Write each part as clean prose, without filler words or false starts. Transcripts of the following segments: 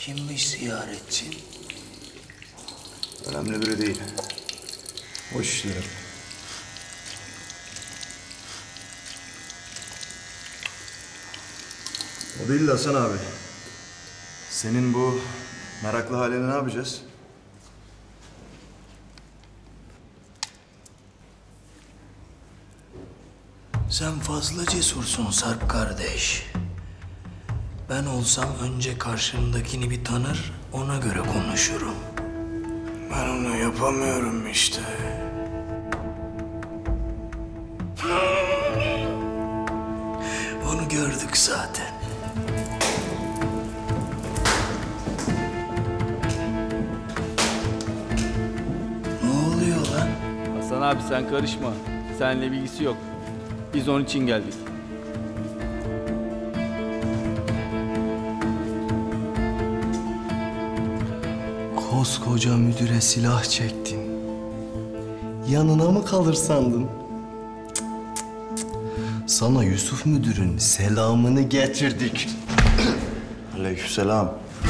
Kimmiş ziyaretçin? Önemli biri değil. Hoş işlerim. O değil de Hasan abi. Senin bu meraklı halini ne yapacağız? Sen fazla cesursun Sarp kardeş. Ben olsam önce karşımdakini bir tanır, ona göre konuşurum. Ben onu yapamıyorum işte. Onu gördük zaten. Ne oluyor lan? Hasan abi sen karışma. Seninle bilgisi yok. Biz onun için geldik. Koskoca müdüre silah çektin. Yanına mı kalır sandın? Cık, cık, cık. Sana Yusuf müdürün selamını getirdik. Aleykümselam.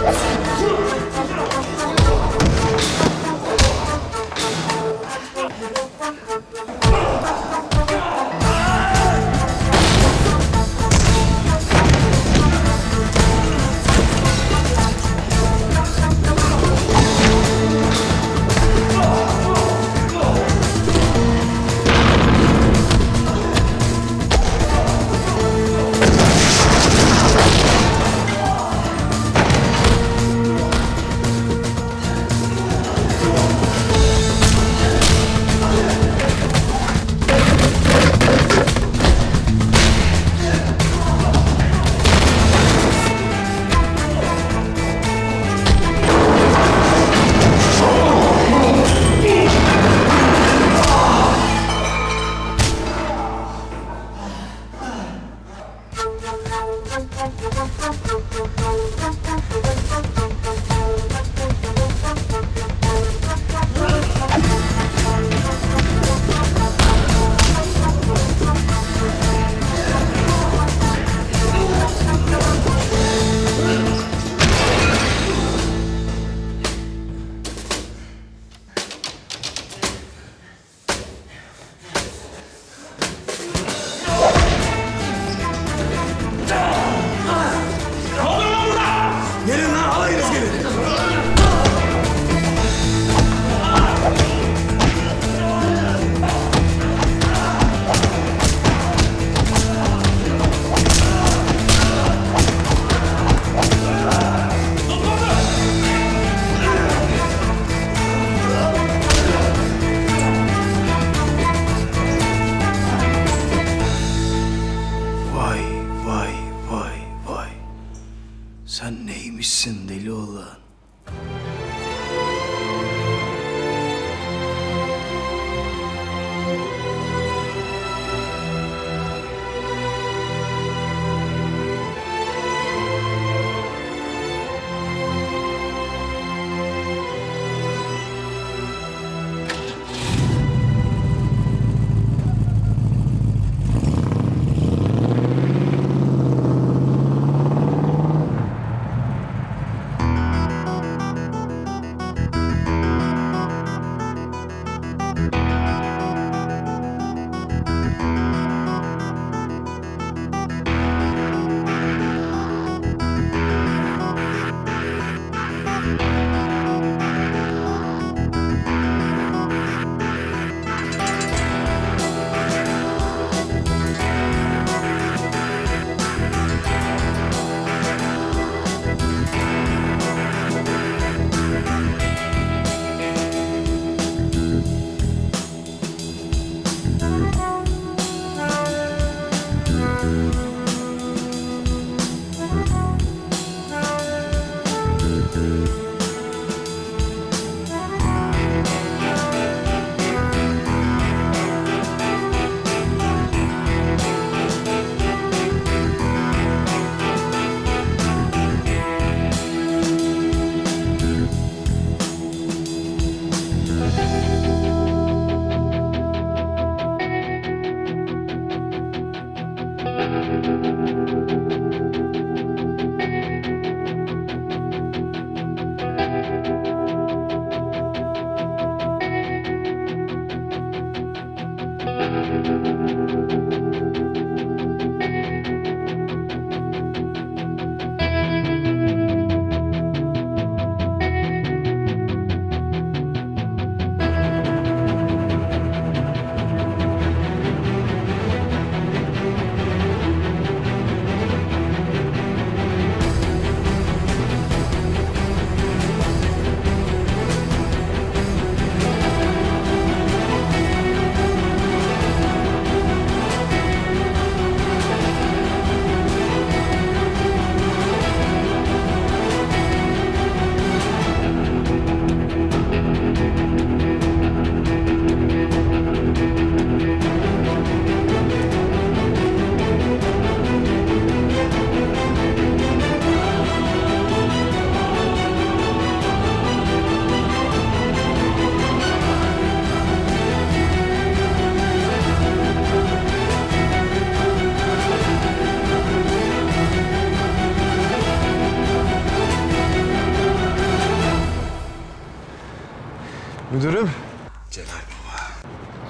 Sen neymişsin deli oğlan?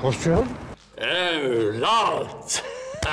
Koçum. Evlat!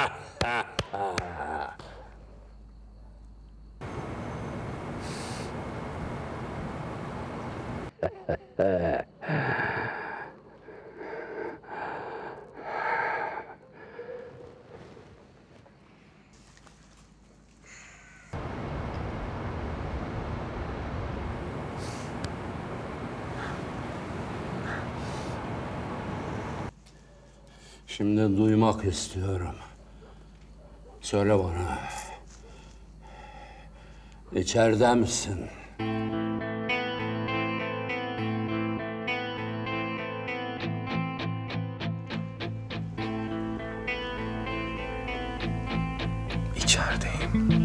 Şimdi duymak istiyorum. Söyle bana. İçeride misin? İçerideyim.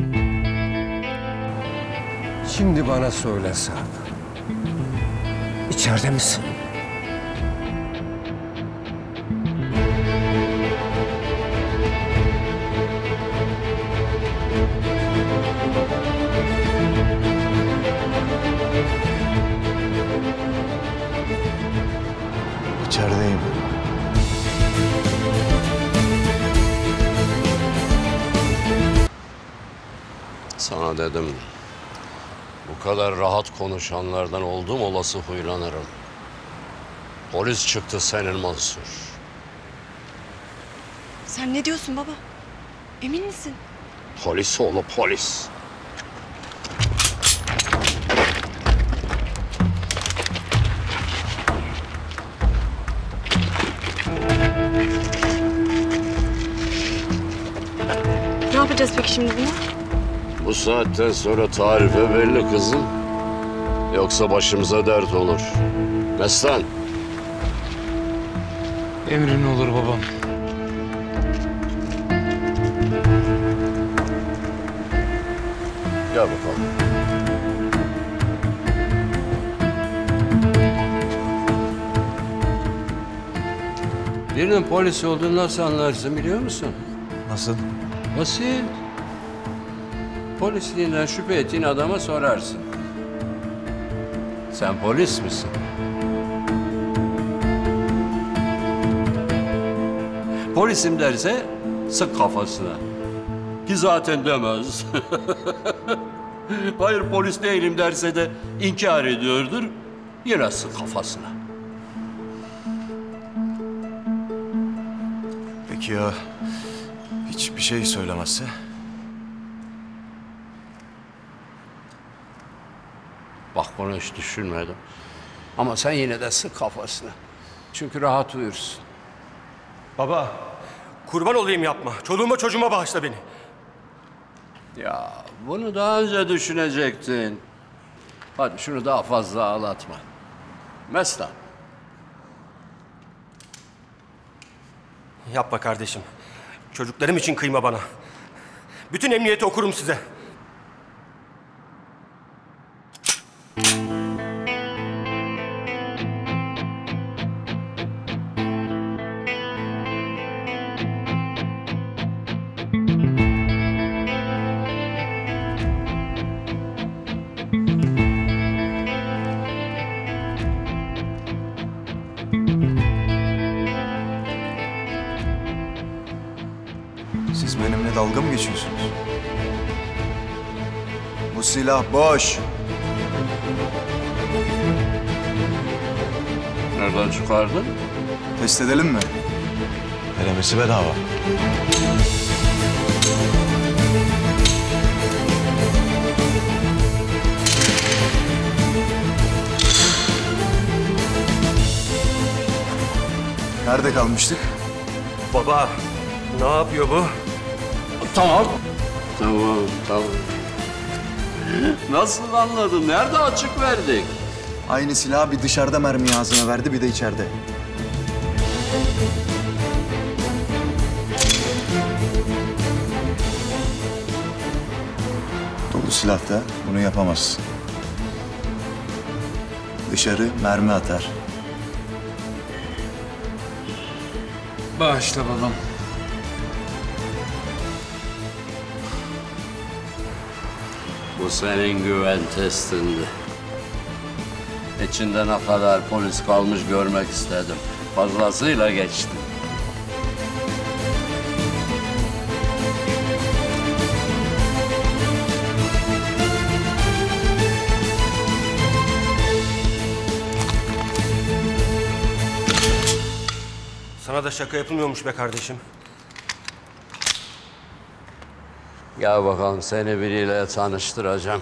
Şimdi bana söyle Sarp. İçeride misin? İçerideyim. Sana dedim. Bu kadar rahat konuşanlardan oldum olası huylanırım. Polis çıktı senin Mansur. Sen ne diyorsun baba? Emin misin? Polis oğlu polis. Ne yapacağız peki şimdi bunu? Bu saatten sonra tarife belli kızım. Yoksa başımıza dert olur. Mestan. Emrin olur babam. Gel bakalım. Birinin polis olduğunu nasıl anlarsın biliyor musun? Nasıl? Basit. Polisliğinden şüphe ettiğin adama sorarsın. Sen polis misin? Polisim derse sık kafasına. Ki zaten demez. Hayır polis değilim derse de inkar ediyordur. Yine sık kafasına. Peki ya hiçbir şey söylemezse? Bak bunu hiç düşünmedim. Ama sen yine de sık kafasına. Çünkü rahat uyursun. Baba, kurban olayım yapma. Çoluğuma çocuğuma bağışla beni. Ya bunu daha önce düşünecektin. Hadi şunu daha fazla ağlatma. Mestan. Yapma kardeşim. Çocuklarım için kıyma bana. Bütün emniyeti okurum size. Siz benimle dalga mı geçiyorsunuz? Bu silah boş. Nereden çıkardın? Test edelim mi? Denemesi bedava. Nerede kalmıştık? Baba, ne yapıyor bu? Tamam. Tamam. Nasıl anladın? Nerede açık verdik? Aynı silahı bir dışarıda mermi ağzına verdi, bir de içeride. Dolu silahta bunu yapamazsın. Dışarı mermi atar. Bağışla babam. Bu senin güven testindi. İçinde ne kadar polis kalmış görmek istedim. Fazlasıyla geçti. Burada şaka yapılmıyormuş be kardeşim. Gel bakalım seni biriyle tanıştıracağım.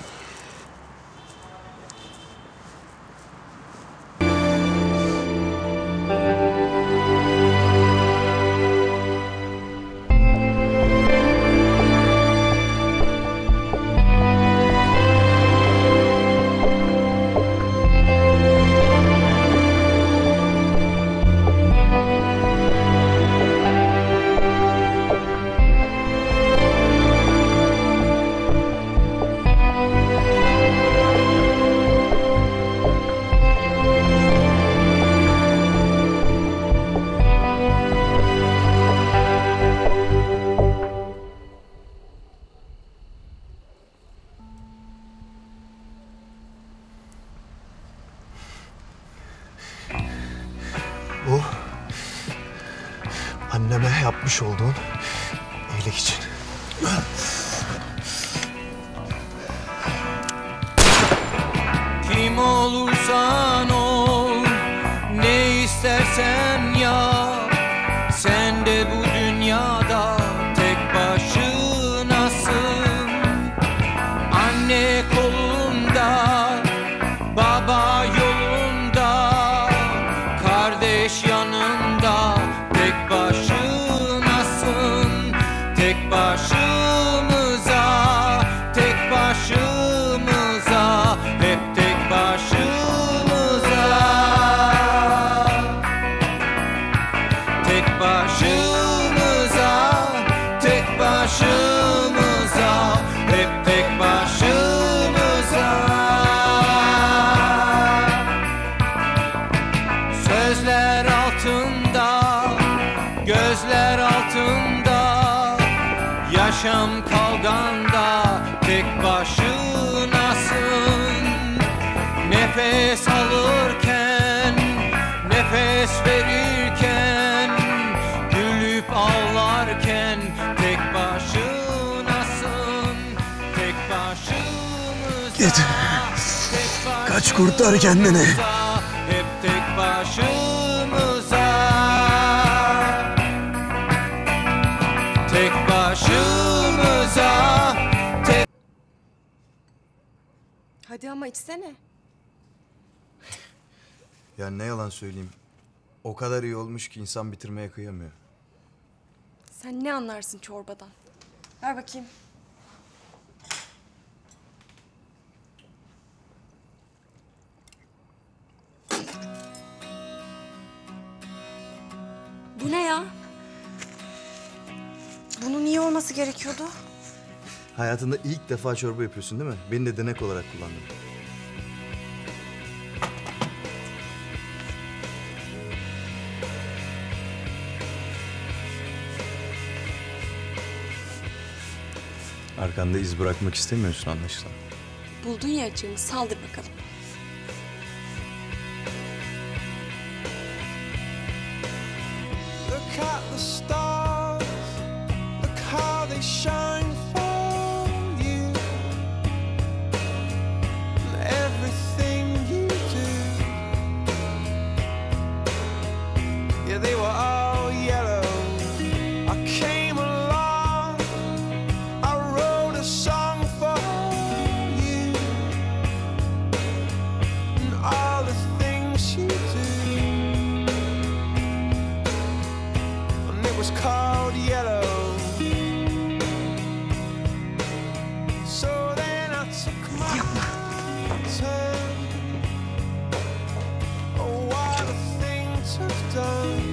Bu anneme yapmış olduğun iyilik için. Kim olursan ol, ne istersen yap. Sen de bu dünyada tek başınasın. Anne kolunda, baba yolunda, kardeş yanında. Tek başınasın, tek başımıza, tek başımıza, hep tek başımıza. Tek başımıza, tek başımıza, hep tek başımıza. Sözler altında, gözler altında, yaşam kavganda tek başınasın. Nefes alırken, nefes verirken, gülüp ağlarken tek başınasın. Tek başımıza, Git. tek Kaç, kurtar kendini. başımıza, hep tek başımıza. Tek başımıza, tek... Hadi ama içsene. Ya ne yalan söyleyeyim. O kadar iyi olmuş ki insan bitirmeye kıyamıyor. Sen ne anlarsın çorbadan? Ver bakayım. Bu ne ya? Bunun iyi olması gerekiyordu. Hayatında ilk defa çorba yapıyorsun değil mi? Beni de denek olarak kullandın. Arkanda iz bırakmak istemiyorsun anlaşılan. Buldun ya açığını, saldır bakalım. Look at the stars, look how they shine for you. And everything you do, yeah, they were all yellow. I came along, I wrote a song for you. And all the things you do. It was called yellow. So then I took my turn. Oh, what a thing to have done.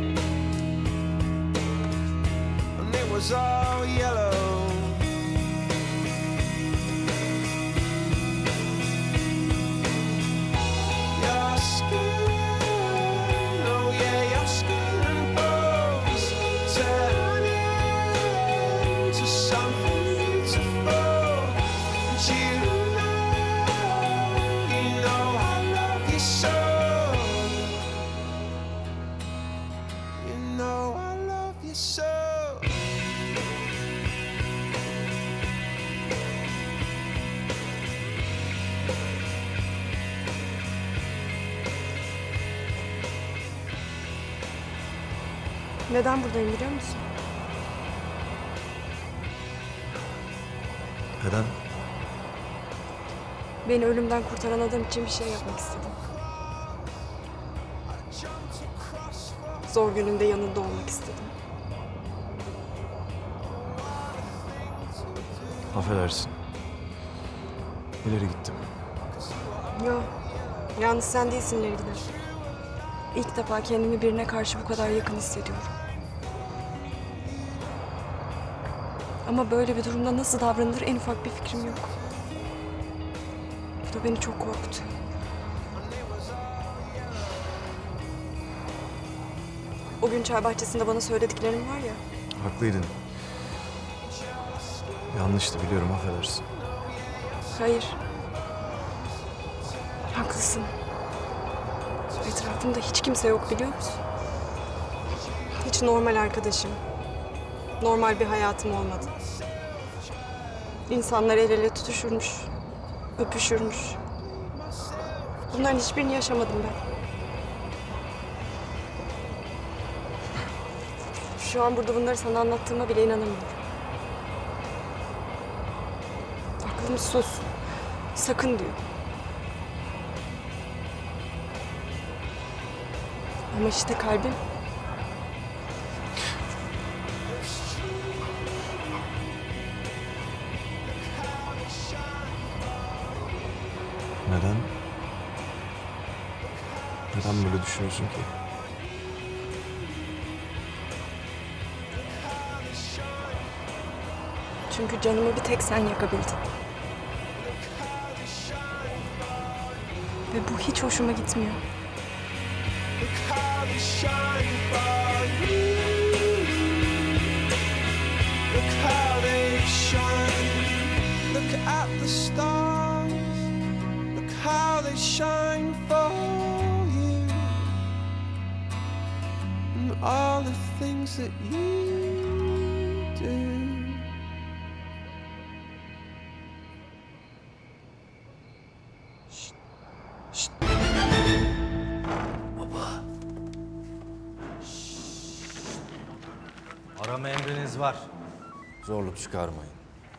And it was all yellow. Your skin, oh yeah, your skin and bones turn into something beautiful. And you know I love you so. You know I love you so. Neden buradayım biliyor musun? Neden? Beni ölümden kurtaran adam için bir şey yapmak istedim. Zor gününde yanında olmak istedim. Affedersin. İleri gittim. Yo, yalnız sen değilsin ileri giden. İlk defa kendimi birine karşı bu kadar yakın hissediyorum. Ama böyle bir durumda nasıl davranılır en ufak bir fikrim yok. Bu da beni çok korkutuyor. O gün çay bahçesinde bana söylediklerin var ya. Haklıydın. Yanlıştı biliyorum, affedersin. Hayır. Haklısın. Etrafımda hiç kimse yok biliyor musun? Hiç normal arkadaşım. Normal bir hayatım olmadı. İnsanlar el ele tutuşurmuş. Öpüşürmüş. Bunların hiçbirini yaşamadım ben. Şu an burada bunları sana anlattığıma bile inanamıyorum. Aklım sus. Sakın diyor. Ama işte kalbim Neden? Neden böyle düşünüyorsun ki? çünkü canımı bir tek sen yakabildin. Ve bu hiç hoşuma gitmiyor. Look how they shine for you. Look how they shine. Look at the stars. Look how they shine for you. And all the things that you do. Arama emriniz var. Zorluk çıkarmayın.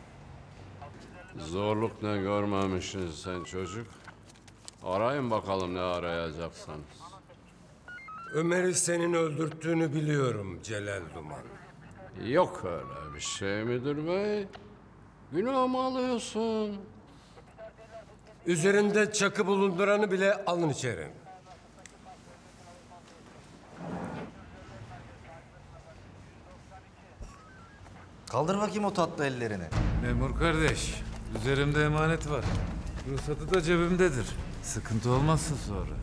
Zorluk ne görmemişsin sen çocuk. Arayın bakalım ne arayacaksanız. Ömer'i senin öldürttüğünü biliyorum Celal Duman. Yok öyle bir şey müdür bey. Günah mı alıyorsun? Üzerinde çakı bulunduranı bile alın içeri. Kaldır bakayım o tatlı ellerini. Memur kardeş, üzerimde emanet var. Ruhsatı da cebimdedir. Sıkıntı olmazsa sonra.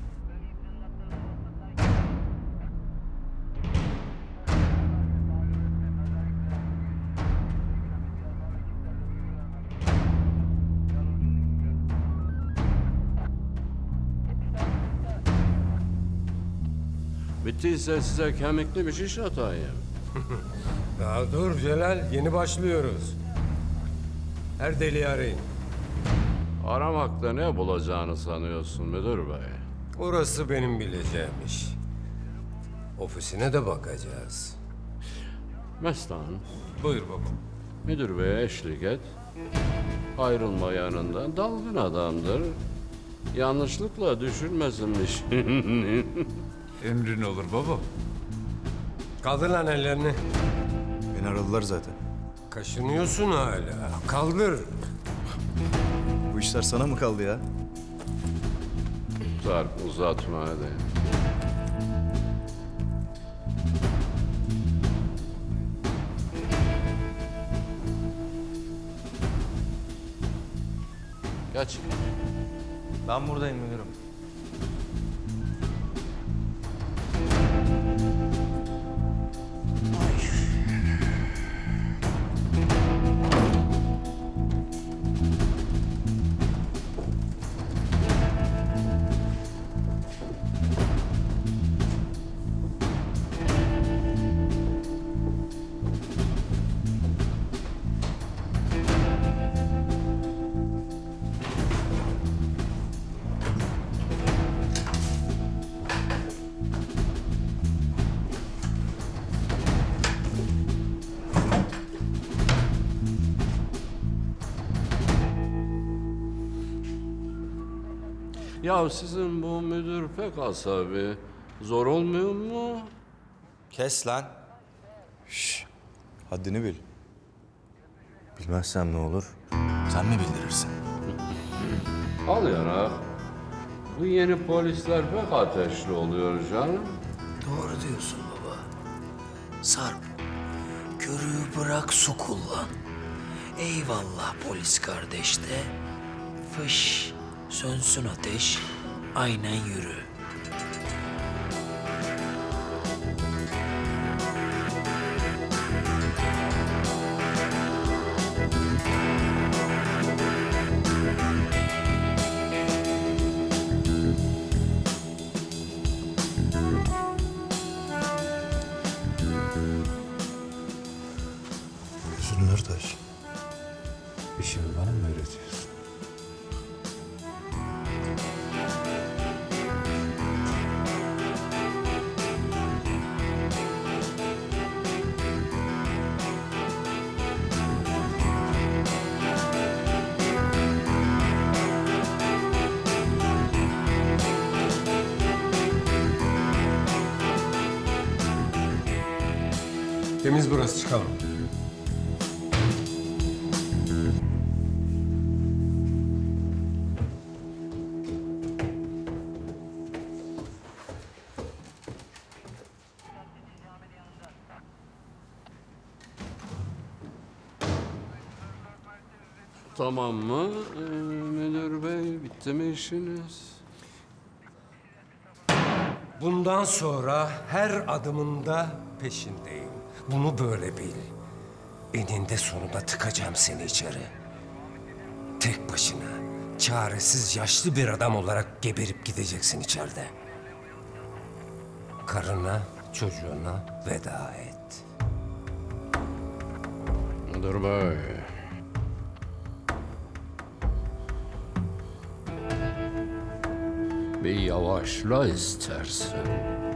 Bittiyse size kemikli bir şiş atayım. Daha dur Celal, yeni başlıyoruz. Her deliği arayın. Aramakta ne bulacağını sanıyorsun müdür bey? Orası benim bileceğim iş. Ofisine de bakacağız. Mestan, Buyur babam. müdür beye eşlik et. Ayrılma yanından, dalgın adamdır. Yanlışlıkla düşürmesinmiş. Emrin olur babam. Kaldır lan ellerini. Beni aradılar zaten. Kaşınıyorsun hala. Kaldır. Bu işler sana mı kaldı ya? Sarp uzatma hadi. Geç. Ben buradayım müdürüm. Ya sizin bu müdür pek asabi. Zor olmuyor mu? Kes lan. Haddini bil. Bilmezsem ne olur? Sen mi bildirirsin? Al yarak. Bu yeni polisler pek ateşli oluyor canım. Doğru diyorsun baba. Sarp, körüğü bırak su kullan. Eyvallah polis kardeş de. Fış, sönsün ateş, aynen yürü. Zünnürtaş. İşimi bana mı öğretiyorsun? Temiz burası, çıkalım. Tamam mı müdür bey? Bitti mi işiniz? Bundan sonra her adımında peşindeyim. Bunu böyle bil. Eninde sonunda tıkacağım seni içeri. Tek başına, çaresiz yaşlı bir adam olarak geberip gideceksin içeride. Karına, çocuğuna veda et. Müdür bey. Bir yavaşla istersen.